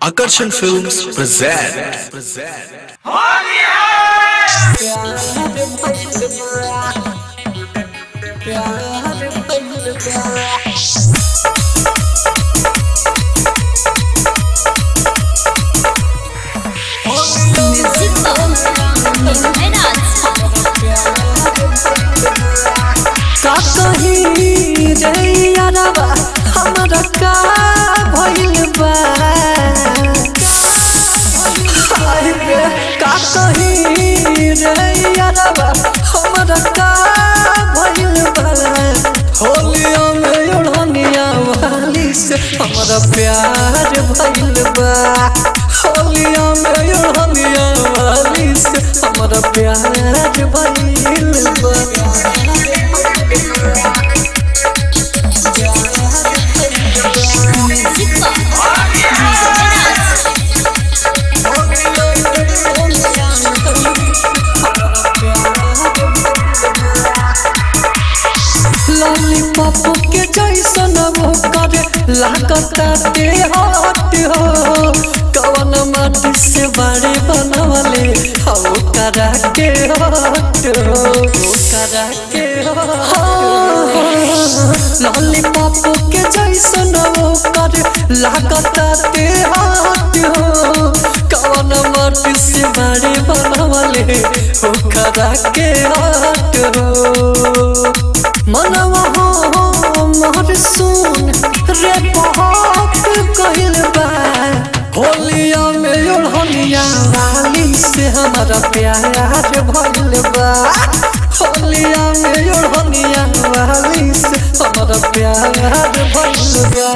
Akarshan Films present. हमरा का भइल बा का कही रे यारबा हमरा का भइल बा होलिया में ओढ़निया वाली से हमरा प्यार भइल बा होलिया में ओढ़निया वाली से हमरा प्यार भइल बा लॉलीपॉप के जैसन वो करे लागता ते हट हो कवन माटी से बाड़े बनवले हो करा के हट हो करा के लॉलीपॉप के जैसन वो करे लागता ते हट हो कवन माटी से बाड़े बनवले हो करा के हट हो मनवा हो मोर सुन रे बहुत कहिल बा होलिया में ओढ़निया वाली से हमारा प्यार भइल बा होलिया में ओढ़निया वाली से हमारा प्यार भइल बा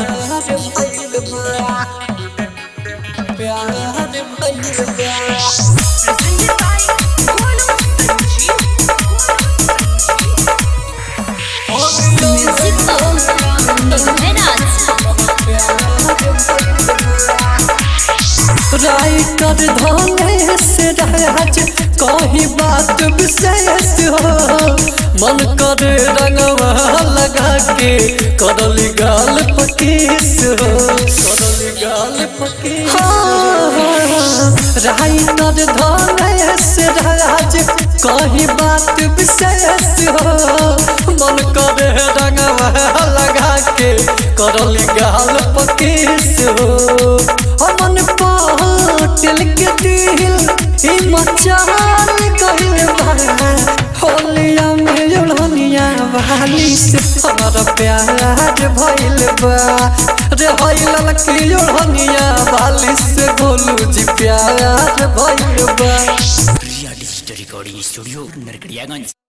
प्यार भइल बा राइटर धने से राज कही बात विशेष हो मन करे रंगवा लगा के करली गाल पकीस हो करली गाल पकीस राइटर धने से राज कही बात विशेष हो मन करे रंगवा लगा के करली गाल पकीस हो हमन पटेल के दिल ई मचाल कहिल बा होलिया में ओढ़निया वाली से हमारा प्यार भइल बा रे होइल की ओढ़निया वाली से गोलू जी प्यार भइल बा। Riya digital recording studio Narkatiaganj.